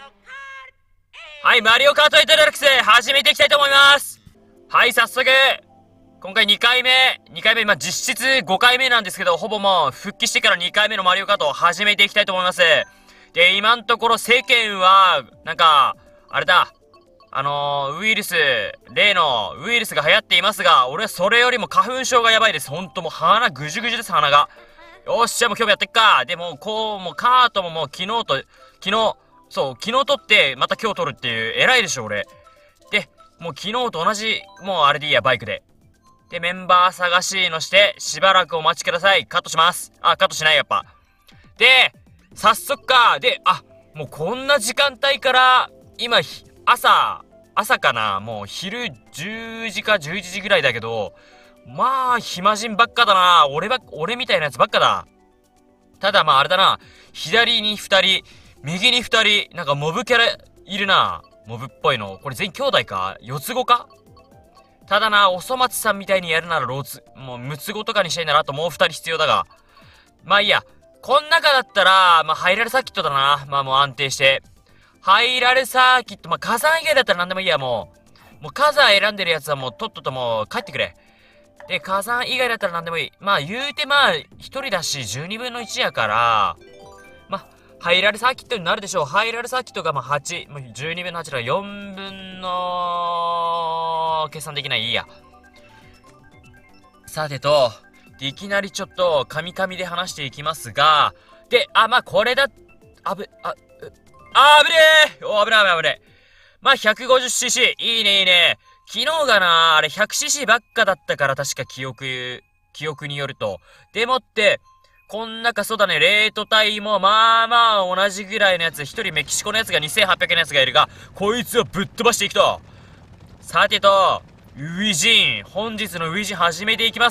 はい、マリオカートエイトデラックス始めていきたいと思います。はい、早速、今回2回目、今実質5回目なんですけど、ほぼもう復帰してから2回目のマリオカートを始めていきたいと思います。で、今のところ世間は、なんか、あれだ、ウイルス、例のウイルスが流行っていますが、俺はそれよりも花粉症がやばいです。ほんともう鼻ぐじゅぐじゅです、鼻が。よっしゃ、もう今日もやってっか。でも、もうカートももう昨日撮って、また今日撮るっていう、偉いでしょ、俺。で、もう昨日と同じ、もうあれでいいや、バイクで。で、メンバー探しのして、しばらくお待ちください。カットします。カットしない、やっぱ。で、早速か。で、もうこんな時間帯から、今、朝かな、もう昼10時か11時ぐらいだけど、まあ、暇人ばっかだな。俺みたいなやつばっかだ。ただまああれだな。左に2人、右に2人、なんかモブキャラいるな。モブっぽいの。これ全員兄弟か？四つ子か？ただな、おそ松さんみたいにやるならもう六つ子とかにしたいならあともう2人必要だが。まあいいや。こん中だったら、まあハイラルサーキットだな。まあもう安定して。ハイラルサーキット、まあ火山以外だったら何でもいいや、もう火山選んでるやつはもうとっとともう帰ってくれ。で、火山以外だったら何でもいい。まあ言うてまあ1人だし12分の1やから、まあ、ハイラルサーキットになるでしょう。ハイラルサーキットがまあ8、もう12分の8だから4分の計算できない。いいや。さてと、いきなりちょっとカミカミで話していきますが、で、まあこれだ、危ねえ。危ねえ。まあ 150cc。いいね。昨日がな、あれ 100cc ばっかだったから確か記憶によると。でもって、こん中そうだね、レート帯もまあまあ同じぐらいのやつ、一人メキシコのやつが2800円のやつがいるが、こいつをぶっ飛ばしていくと。さてと、ウィジン、本日のウィジン始めていきます。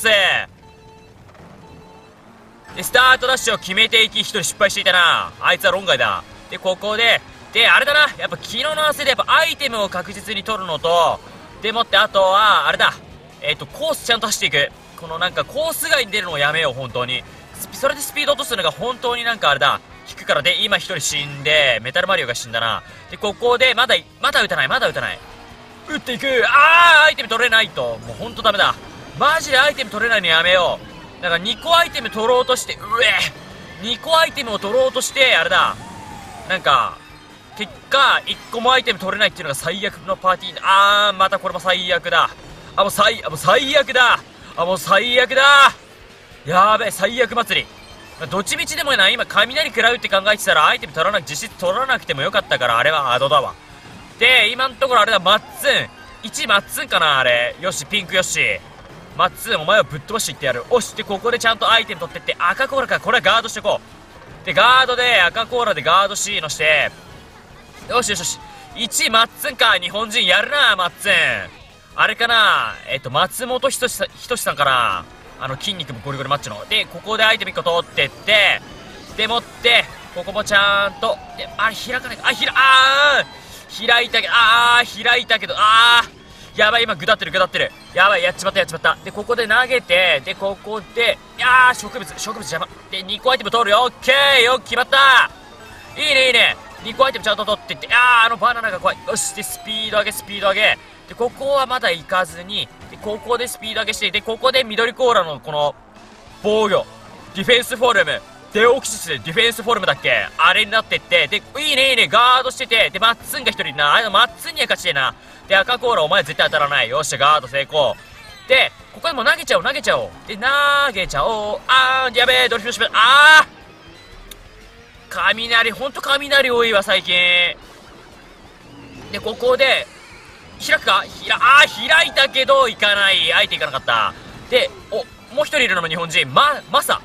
で、スタートダッシュを決めていき、一人失敗していたな。あいつは論外だ。で、ここで、あれだな、やっぱ昨日の汗でやっぱアイテムを確実に取るのと、でもってあとは、あれだ、コースちゃんと走っていく。このなんかコース外に出るのをやめよう、本当に。それでスピード落とすのが本当になんかあれだ、引くからで、今一人死んで、メタルマリオが死んだな。で、ここで、まだ撃たない。撃っていく。アイテム取れないと。もうほんとダメだ。マジでアイテム取れないのやめよう。だから2個アイテム取ろうとして、2個アイテムを取ろうとして、あれだ。なんか、結果、1個もアイテム取れないっていうのが最悪のパーティー。またこれも最悪だ。もう最悪だ。やべえ、最悪祭り。どっちみちでもな、今雷食らうって考えてたらアイテム実質取らなくてもよかったから、あれはアドだわ。で、今のところあれだ、マッツン。1マッツンかな、あれ。よし、ピンクよし。マッツン、お前をぶっ飛ばしていってやる。おし、で、ここでちゃんとアイテム取ってって、赤コーラか、これはガードしていこう。で、ガードで、赤コーラでガード C のして、よし。1マッツンか、日本人やるな、マッツン。あれかな、松本人志さんかな。筋肉もゴリゴリマッチョの。で、ここでアイテム1個取ってって、でもって、ここもちゃんと、で、あれ開かないか、開いたけど、やばい、今、ぐだってる。やばい、やっちまった。で、ここで投げて、で、ここで、植物邪魔。で、2個アイテム取るよ。オッケーよ、決まった。いいね。2個アイテムちゃんと取ってって、バナナが怖い。よし、で、スピード上げ。で、ここはまだ行かずに、で、ここでスピード上げして、で、ここで緑コーラのこの、防御。ディフェンスフォルム。デオキシスでディフェンスフォルムだっけ？あれになってって、で、いいね、ガードしてて、で、マッツンが一人いるな。マッツンには勝ちてえな。で、赤コーラお前絶対当たらない。よっしゃ、ガード成功。で、ここでもう投げちゃおう。で、投げちゃおう。やべえ、ドリフトしまった。雷、ほんと雷多いわ、最近。で、ここで、開くか？開いたけど、いかない。相手いかなかった。で、もう一人いるのも日本人。マサ、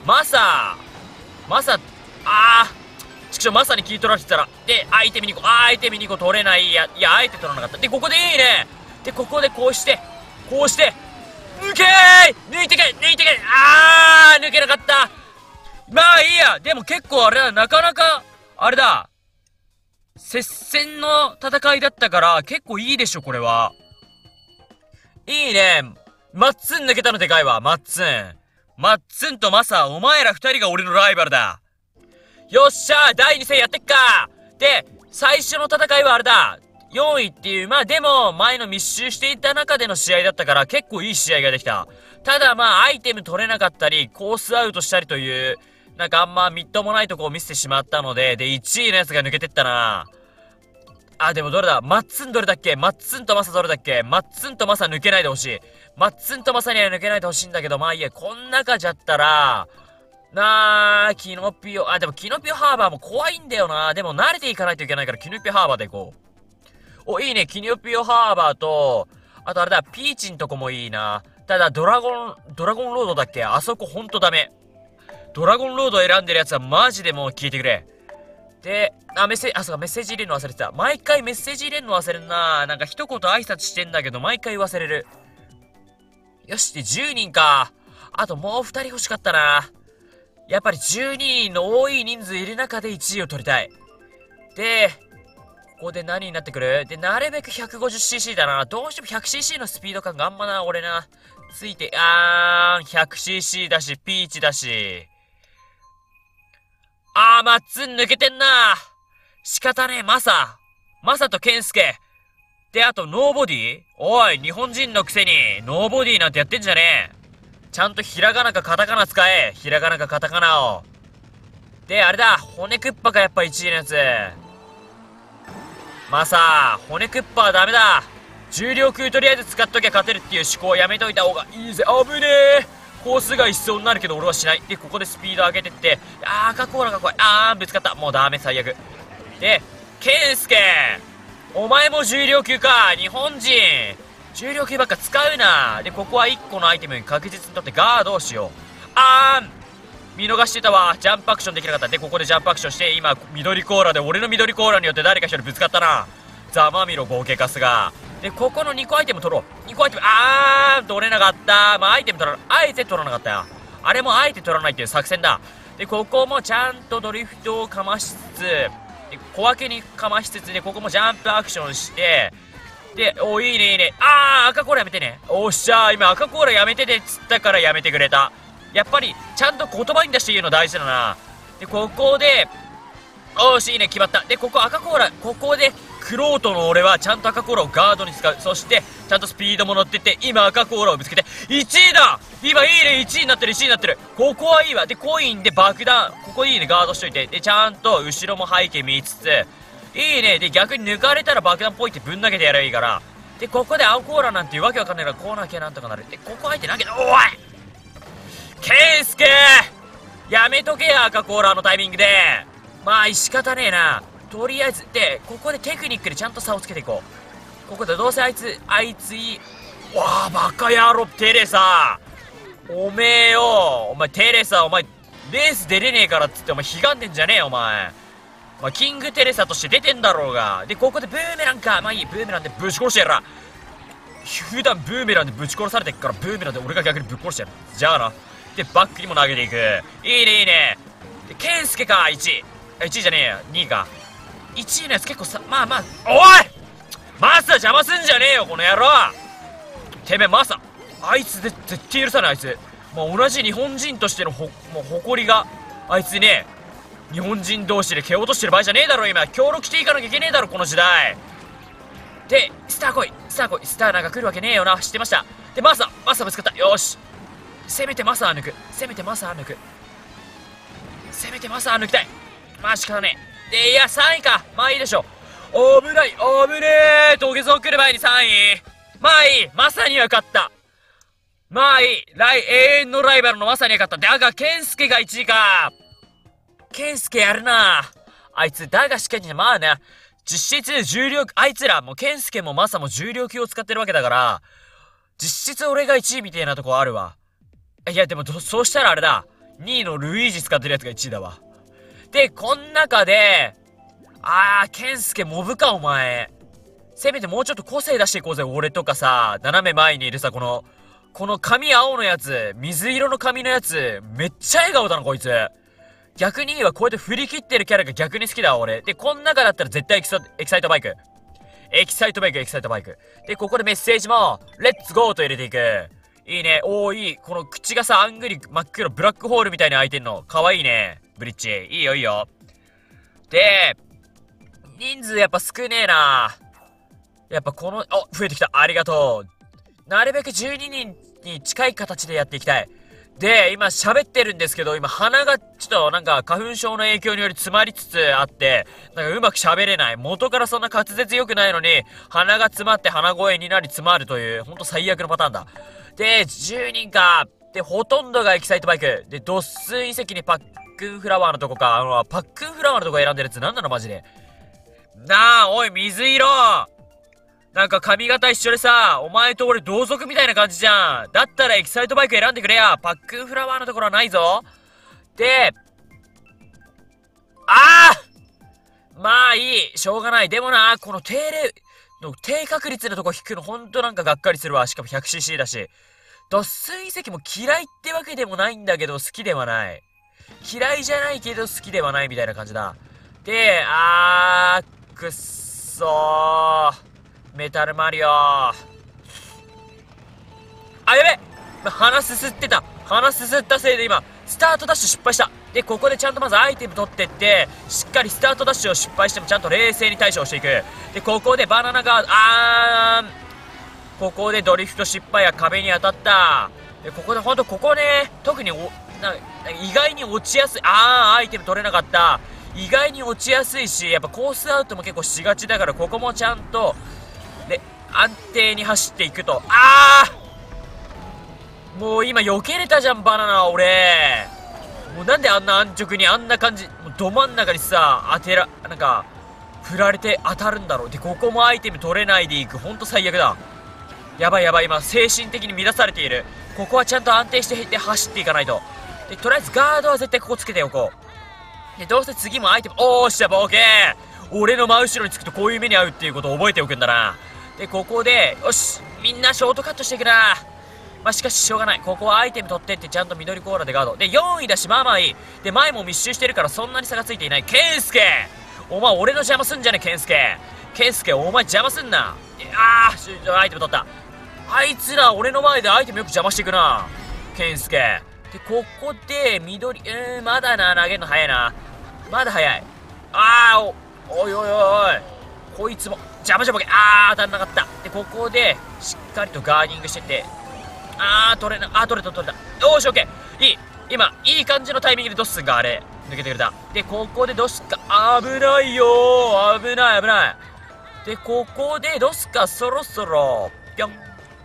ちくしょう、まさに聞い取られてたら。で、アイテム2個取れない。いや、あえて取らなかった。で、ここでいいね。で、ここでこうして、抜けー！抜いてけ！抜けなかった。まあいいや。でも結構あれだ、なかなか、あれだ。接戦の戦いだったから、結構いいでしょ、これは。いいね。マッツン抜けたのでかいわ、マッツンとマサ、お前ら二人が俺のライバルだ。よっしゃー、第2戦やってっか。で、 最初の戦いはあれだ。4位っていう、まあでも、前の密集していた中での試合だったから、結構いい試合ができた。ただまあ、アイテム取れなかったり、コースアウトしたりという、なんかあんまみっともないとこを見せてしまったので、で、1位のやつが抜けてったな。あ、でもどれだマッツンどれだっけマッツンとマサどれだっけマッツンとマサ抜けないでほしい。マッツンとマサには抜けないでほしいんだけど、まあいいや、こん中じゃったら、キノピオ、でもキノピオハーバーも怖いんだよな。でも慣れていかないといけないから、キノピオハーバーで行こう。いいね、キノピオハーバーと、あとあれだ、ピーチんとこもいいな。ただ、ドラゴンロードだっけあそこほんとダメ。ドラゴンロードを選んでるやつはマジでもう聞いてくれ。で、そうか、メッセージ入れるの忘れてた。毎回メッセージ入れるの忘れるな。なんか一言挨拶してんだけど、毎回忘れる。よし、で、10人か。あともう2人欲しかったな。やっぱり12人の多い人数いる中で1位を取りたい。で、ここで何になってくるで、なるべく 150cc だな。どうしても 100cc のスピード感があんまな、俺な。ついて、100cc だし、ピーチだし。マッツン抜けてんな。仕方ねえ、マサとケンスケ。で、あと、ノーボディおい、日本人のくせに、ノーボディなんてやってんじゃねえ。ちゃんとひらがなかカタカナ使え。ひらがなかカタカナを。で、あれだ。骨クッパがやっぱ1位のやつ。まあさ、骨クッパはダメだ。重量級とりあえず使っときゃ勝てるっていう思考をやめといた方がいいぜ。危ねえ。コースが一層になるけど俺はしない。で、ここでスピード上げてって。赤コーラが怖い。ぶつかった。もうダメ、最悪。で、ケンスケ。お前も重量級か。日本人。重量級ばっか使うな。で、ここは1個のアイテムに確実にとってガードをしよう。見逃してたわ。ジャンプアクションできなかった。で、ここでジャンプアクションして、今、緑コーラで、俺の緑コーラによって誰か一人ぶつかったな。ざまみろ、合計カスが。で、ここの2個アイテム取ろう。2個アイテム、取れなかった。まあ、アイテム取らない。あえて取らなかったよ。あれもあえて取らないっていう作戦だ。で、ここもちゃんとドリフトをかましつつ、で、小分けにかましつつで、ここもジャンプアクションして、で、いいね、いいね。赤コーラやめてね。おっしゃー、今赤コーラやめててっつったからやめてくれた。やっぱり、ちゃんと言葉に出して言うの大事だな。で、ここで、いいね、決まった。で、ここ赤コーラ、ここで、クロートの俺はちゃんと赤コーラをガードに使う。そして、ちゃんとスピードも乗ってって、今赤コーラをぶつけて、1位だ今いいね、1位になってる、1位になってる。ここはいいわ。で、コインで爆弾。ここいいね、ガードしといて。で、ちゃんと後ろも背景見つつ、いいね。で、逆に抜かれたら爆弾ポイってぶん投げてやればいいから。で、ここで青コーラなんていうわけわかんないからコーナー系なんとかなる。で、ここ相手投げた。おいケンスケやめとけや、赤コーラのタイミングで。まあ、仕方ねえな。とりあえず、で、ここでテクニックでちゃんと差をつけていこう。ここでどうせあいついい。わあ、バカ野郎、テレサ。おめえよ。お前、テレサ、お前、レース出れねえからっつって、お前、悲願でんじゃねえよ、お前。まあ、キングテレサとして出てんだろうが。で、ここでブーメランか。まあいい、ブーメランでぶち殺してやら。普段ブーメランでぶち殺されてっから、ブーメランで俺が逆にぶっ殺してやる。じゃあな。で、バックにも投げていく。いいね、いいね。で、ケンスケか、1位。1位じゃねえや、2位か。1位のやつ結構さ、まあまあ、おいマサ邪魔すんじゃねえよ、この野郎てめえ、マサあいつで絶対許さない、あいつ。もう同じ日本人としてのもう誇りが、あいつね、日本人同士で蹴落としてる場合じゃねえだろ、今。協力していかなきゃいけねえだろ、この時代。で、スター来い。スターなんか来るわけねえよな。知ってました。で、マサぶつかった。よし。せめてマサ抜く。せめてマサ抜きたい。まあ仕方ねえ。で、いや、3位か。まあいいでしょ。危ねえ。土下座来る前に3位。まあいい。マサには勝った。まあいい。永遠のライバルのマサには勝った。だが、ケンスケが1位か。ケンスケやるな。あいつ、だがしかし、まあね、実質重量、あいつら、もうケンスケもマサも重量級を使ってるわけだから、実質俺が1位みたいなとこあるわ。いや、でも、そうしたらあれだ。2位のルイージ使ってるやつが1位だわ。で、こん中で、ケンスケモブか、お前。せめてもうちょっと個性出していこうぜ、俺とかさ、斜め前にいるさ、この髪青のやつ、水色の髪のやつ、めっちゃ笑顔だな、こいつ。逆にいいわ、こうやって振り切ってるキャラが逆に好きだわ、俺。で、こん中だったら絶対エキサイトバイク。エキサイトバイク。で、ここでメッセージも、レッツゴーと入れていく。いいね。いい。この口がさ、あんぐり真っ黒、ブラックホールみたいに開いてんの。かわいいね。ブリッジ。いいよ。で、 人数やっぱ少ねえな。やっぱこの、増えてきた。ありがとう。なるべく12人に近い形でやっていきたい。で、今喋ってるんですけど、今鼻がちょっとなんか花粉症の影響により詰まりつつあって、なんかうまく喋れない。元からそんな滑舌良くないのに、鼻が詰まって鼻声になり詰まるという、ほんと最悪のパターンだ。で、10人か。で、ほとんどがエキサイトバイク。で、ドッスン遺跡にパックンフラワーのとこか。パックンフラワーのとこ選んでるやつなんなのマジで。なあ、おい、水色なんか髪型一緒でさ、お前と俺同族みたいな感じじゃん。だったらエキサイトバイク選んでくれや。パックンフラワーのところはないぞ。で、まあいい。しょうがない。でもな、この低確率のとこ引くのほんとなんかがっかりするわ。しかも 100cc だし。ドッスン遺跡も嫌いってわけでもないんだけど好きではない。嫌いじゃないけど好きではないみたいな感じだ。で、くっそー。メタルマリオやべ鼻すすってた。鼻すすったせいで今、スタートダッシュ失敗した。で、ここでちゃんとまずアイテム取ってって、しっかりスタートダッシュを失敗してもちゃんと冷静に対処をしていく。で、ここでバナナが、ここでドリフト失敗や壁に当たった。で、ここでほんとここね、特に意外に落ちやすい。アイテム取れなかった。意外に落ちやすいし、やっぱコースアウトも結構しがちだから、ここもちゃんと、で、安定に走っていくと。もう今避けれたじゃん、バナナ、俺。もうなんであんな安直にあんな感じ、もうど真ん中にさ、なんか、振られて当たるんだろう。で、ここもアイテム取れないでいく。ほんと最悪だ。やばい、今、精神的に乱されている。ここはちゃんと安定して走っていかないと。で、とりあえずガードは絶対ここつけておこう。で、どうせ次もアイテム、しゃ、ボケー俺の真後ろにつくとこういう目に遭うっていうことを覚えておくんだな。で、ここで、よしみんなショートカットしていくな。まあ、しかししょうがない。ここはアイテム取ってってちゃんと緑コーラでガード。で、4位だし、まあまあいい。で、前も密集してるからそんなに差がついていない。ケンスケお前俺の邪魔すんじゃねケンスケお前邪魔すんな。アイテム取った。あいつら俺の前でアイテムよく邪魔していくな。ケンスケで、ここで緑、まだな、投げるの早いな。まだ早い。おいこいつも邪魔じゃボケ。当たんなかった。で、ここでしっかりとガーディングしてって取れた。よし、オッケー。いい。今いい感じのタイミングでドッスンが抜けてくれた。で、ここでドスカ危ないよー。危ないで、ここでドスカそろそろぴょん。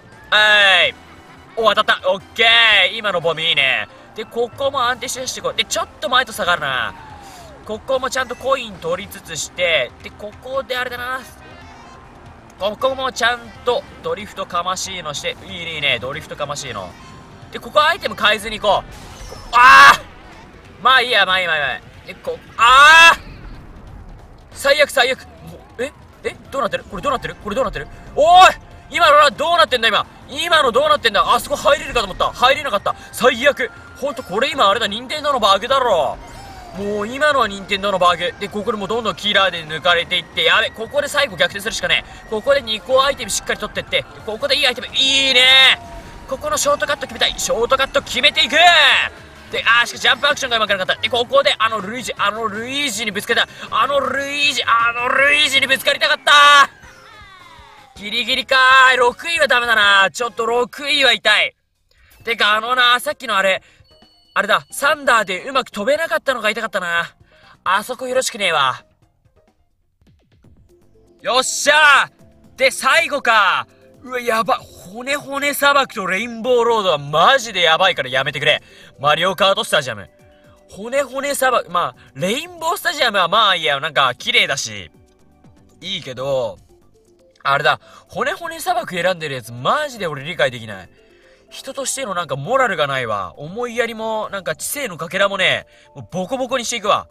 当たった。オッケー。今のボムいいね。で、ここも安定してしていこう。で、ちょっと前と下がるな。ここもちゃんとコイン取りつつして、で、ここであれだな。ここもちゃんとドリフトかましいのして、いいね、ドリフトかましいの。で、ここアイテム変えずに行こう。まあいいや。で、最悪。どうなってるこれどうなってるおい今のどうなってんだ今のどうなってんだ。あそこ入れるかと思った。入れなかった。最悪。ほんとこれ今あれだ、任天堂のバグだろ。もう今のは任天堂のバグ。で、ここでもうどんどんキラーで抜かれていって、やべ、ここで最後逆転するしかねえ。ここで2個アイテムしっかり取ってって、ここでいいアイテム、いいねここのショートカット決めたい。ショートカット決めていくで、しかしジャンプアクションがうまくなかった。で、ここでルイージにぶつかりた。ルイージにぶつかりたかったギリギリかー。6位はダメだな。ちょっと6位は痛い。てかさっきのあれだ、サンダーでうまく飛べなかったのが痛かったな。あそこよろしくねえわ。よっしゃーで、最後か。うわ、やば。骨砂漠とレインボーロードはマジでやばいからやめてくれ。マリオカートスタジアム。骨砂漠、まあ、レインボースタジアムはまあいいや、なんか綺麗だし、いいけど、あれだ、骨砂漠選んでるやつマジで俺理解できない。人としてのなんかモラルがないわ。思いやりも、なんか知性のかけらもね、もうボコボコにしていくわ。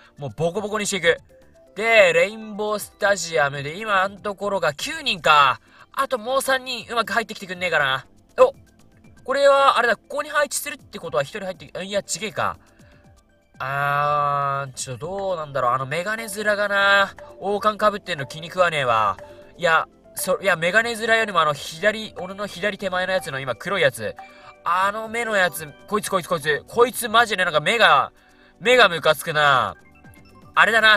で、レインボースタジアムで今のところが9人か。あともう3人うまく入ってきてくんねえかな。これは、あれだ、ここに配置するってことは1人入って、いや、ちげえか。どうなんだろう。メガネ面がな、王冠かぶってんの気に食わねえわ。いや、メガネ面よりも俺の左手前のやつの今黒いやつ。目のやつ、こいつマジでなんか目がムカつくな。あれだな。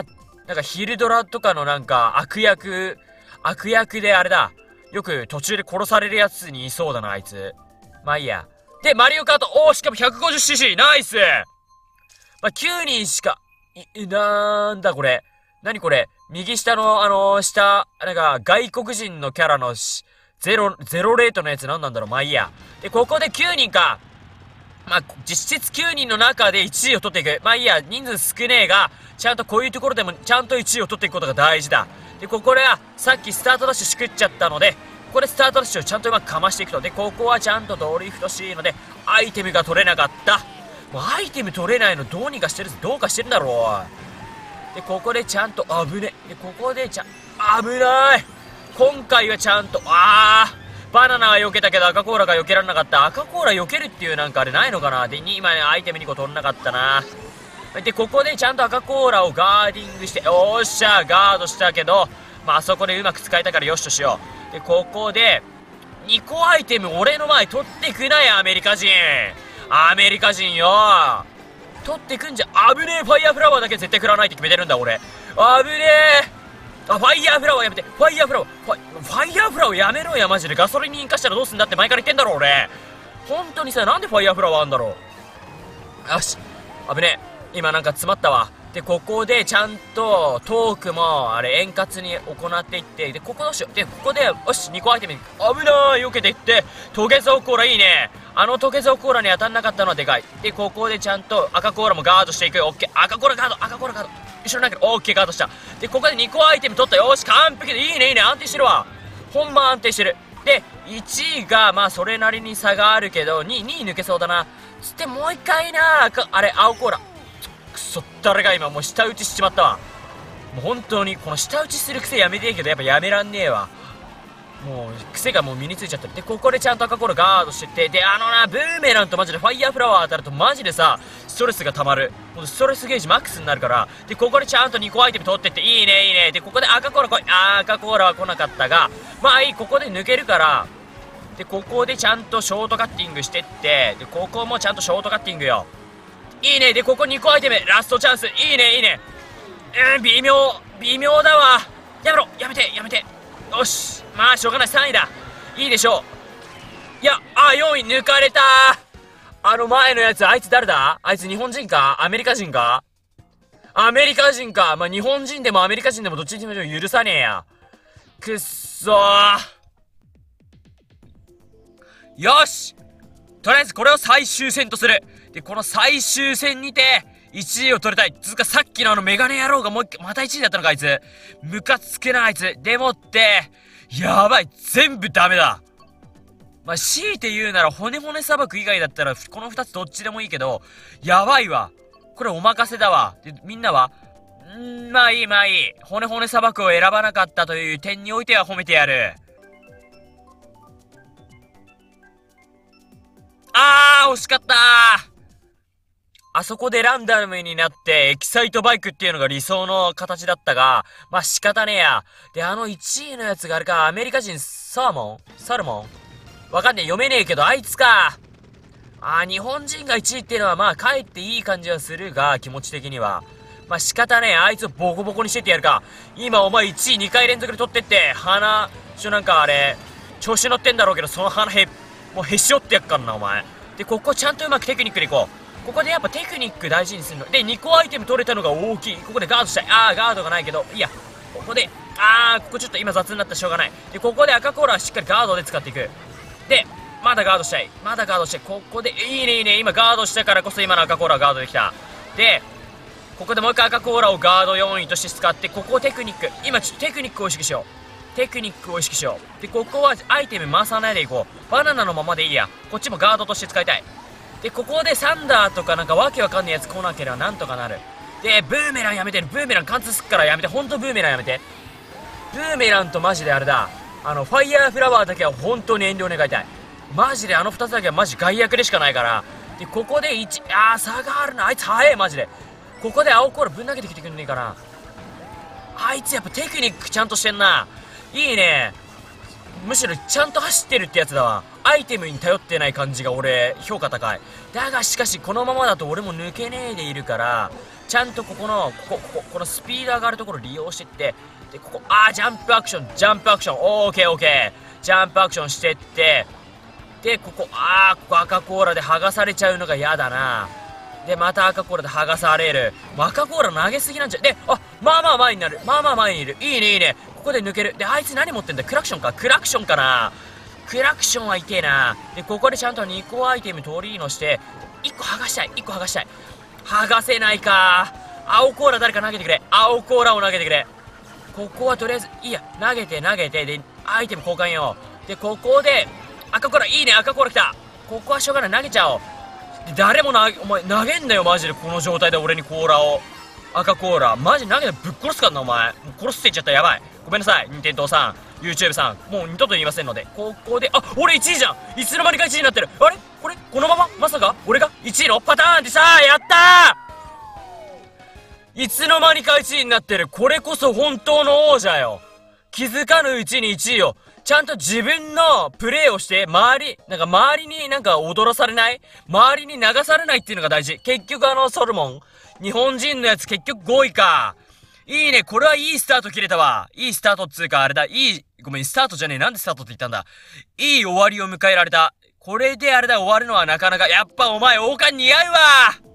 なんかヒルドラとかのなんか悪役であれだ。よく途中で殺されるやつにいそうだな、あいつ。まあいいや。で、マリオカート、しかも 150cc、ナイス。まあ、9人しか、なんだこれ。何これ。右下の、なんか、外国人のキャラのゼロレートのやつ何なんだろう。まあいいや。で、ここで9人か。まあ、実質9人の中で1位を取っていく。まあいいや、人数少ねえが、ちゃんとこういうところでもちゃんと1位を取っていくことが大事だ。で、ここでは、さっきスタートダッシュしくっちゃったので、ここでスタートダッシュをちゃんとうまくかましていくと。で、ここはちゃんとドリフトしいので、アイテムが取れなかった。もうアイテム取れないのどうにかしてる、どうかしてるんだろう。で、ここでちゃんと危ね。で、ここで危ない。今回はちゃんと、バナナは避けたけど赤コーラが避けられなかった。赤コーラ避けるっていうなんかあれないのかな。で、今ね、アイテム2個取れなかったな。で、ここでちゃんと赤コーラをガーディングして、おっしゃ、ガードしたけど、まあ、あそこでうまく使えたからよしとしよう。で、ここで、2個アイテム俺の前取ってくなよ、アメリカ人。アメリカ人よ。取ってくんじゃ、危ねえ。ファイヤーフラワーだけ絶対食らわないって決めてるんだ、俺。危ねえ。ファイヤーフラワーやめて。ファイヤーフラワーやめろや、マジで。ガソリンに引火したらどうすんだって前から言ってんだろ、俺。本当にさ、なんでファイヤーフラワーあんだろう。よし。危ねえ。今なんか詰まったわ。で、ここでちゃんとトークも、あれ、円滑に行っていって、で、ここどうしよう。で、ここで、よし、2個アイテム、危なー、避けていって、トゲゾウコーラいいね。トゲゾウコーラに当たんなかったのはでかい。で、ここでちゃんと赤コーラもガードしていく。オッケー。赤コーラガード。後ろなんかオッケーガードした。で、ここで2個アイテム取った。よし、完璧でいいね。安定してるわ。ほんま安定してる。で、1位が、まあ、それなりに差があるけど、2位抜けそうだな。つって、もう1回な、あれ、青コーラ。くそ、誰が今もう舌打ちしちまったわ。もう本当に、この舌打ちする癖やめていいけど、やっぱやめらんねえわ。もう、癖がもう身についちゃってる。で、ここでちゃんと赤コーラガードしてって、で、ブーメランとマジでファイヤーフラワー当たるとマジでさ、ストレスが溜まる。もうストレスゲージマックスになるから、で、ここでちゃんと2個アイテム取ってって、いいね、いいね。で、ここで赤コーラ来い。赤コーラは来なかったが、まあいい、ここで抜けるから、で、ここでちゃんとショートカッティングしてって、で、ここもちゃんとショートカッティングよ。いいね。で、ここ2個アイテム、ラストチャンス。いいね、いいね。微妙だわ。やめて。よし。まあ、しょうがない。3位だ。いいでしょう。いや、4位抜かれた。前のやつ、あいつ誰だ？あいつ日本人か？アメリカ人か？アメリカ人か。まあ、日本人でもアメリカ人でもどっちにも許さねえや。くっそー。よし！とりあえずこれを最終戦とする。で、この最終戦にて、1位を取りたい。つうかさっきのメガネ野郎がもう一回、また1位だったのか、あいつ。ムカつくな、あいつ。でもって、やばい。全部ダメだ。まあ、強いて言うなら、骨砂漠以外だったら、この2つどっちでもいいけど、やばいわ。これお任せだわ。で、みんなはまあいい。骨砂漠を選ばなかったという点においては褒めてやる。惜しかったー。あそこでランダムになって、エキサイトバイクっていうのが理想の形だったが、まあ仕方ねえや。で、1位のやつがあれか、アメリカ人、サルモンわかんねえ、読めねえけど、あいつか。日本人が1位っていうのは、まあ、かえっていい感じはするが、気持ち的には。まあ仕方ねえ、あいつをボコボコにしてってやるか。今お前1位2回連続で取ってって、なんかあれ、調子乗ってんだろうけど、そのもうへし折ってやっからな、お前。で、ここちゃんとうまくテクニックでいこう。ここでやっぱテクニック大事にするの。で、2個アイテム取れたのが大きい。ここでガードしたい。ガードがないけど、いや、ここで、ここちょっと今雑になったらしょうがない。で、ここで赤コーラはしっかりガードで使っていく。で、まだガードしたい。ここで、いいね。今ガードしたからこそ今の赤コーラガードできた。で、ここでもう一回赤コーラをガード4位として使って、ここをテクニック。今ちょっとテクニックを意識しよう。で、ここはアイテム回さないでいこう。バナナのままでいいや。こっちもガードとして使いたい。で、ここでサンダーとかなんかわけわかんないやつ来なければなんとかなる。で、ブーメランやめて。ブーメラン貫通すっからやめて。ほんとブーメランやめて。ブーメランとマジであれだ。ファイヤーフラワーだけは本当に遠慮願いたい。マジで2つだけはマジ害悪でしかないから。で、ここで差があるな。あいつ早い、マジで。ここで青コーラぶん投げてきてくんねえかな。あいつやっぱテクニックちゃんとしてんな。いいね。むしろちゃんと走ってるってやつだわ。アイテムに頼ってない感じが俺評価高い。だがしかしこのままだと俺も抜けねえでいるから、 ちゃんとこのスピード上がるところを利用してって、で、ジャンプアクション、オーケーオーケー。ジャンプアクションしてって、で、ここ赤コーラで剥がされちゃうのが嫌だな。で、また赤コーラで剥がされる。赤コーラ投げすぎなんじゃ、で、まあまあ前になる。まあまあ前にいる。いいね、いいね。ここで抜ける。で、あいつ何持ってんだ？クラクションか。クラクションかな。クラクションは痛えな。で、ここでちゃんと2個アイテム取りのして、1個剥がしたい。剥がせないか。青コーラ誰か投げてくれ。青コーラを投げてくれ。ここはとりあえず、いいや、投げて、で、アイテム交換よ。で、ここで、赤コーラ、いいね、赤コーラ来た。ここはしょうがない、投げちゃおう。で、誰もお前投げんだよ、マジで、この状態で俺にコーラを。赤コーラ、マジ投げてぶっ殺すからな、お前。もう殺すって言っちゃったらやばい。ごめんなさい、任天堂さん、YouTube さん。もう二度と言いませんので。ここで、俺1位じゃん。いつの間にか1位になってる。あれこのまままさか俺が1位のパターンってさ、やったー！いつの間にか1位になってる。これこそ本当の王者よ。気づかぬうちに1位よ。ちゃんと自分のプレイをして、周りに踊らされない？周りに流されないっていうのが大事。結局ソルモン。日本人のやつ結局5位か。いいね。これはいいスタート切れたわ。いいスタートっつうかあれだ。ごめん、スタートじゃねえ。なんでスタートって言ったんだ。いい終わりを迎えられた。これであれだ、終わるのはなかなか。やっぱお前王冠似合うわ。